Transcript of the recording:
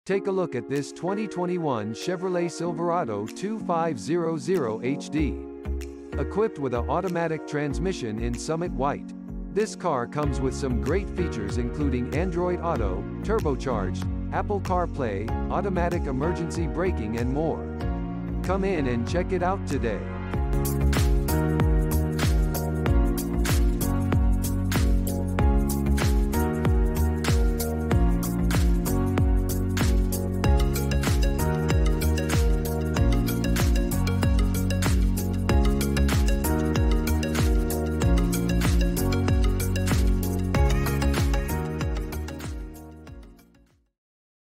Take a look at this 2021 Chevrolet Silverado 2500HD. Equipped with an automatic transmission in Summit White. This car comes with some great features including Android Auto, turbocharged, Apple CarPlay, automatic emergency braking and more. Come in and check it out today.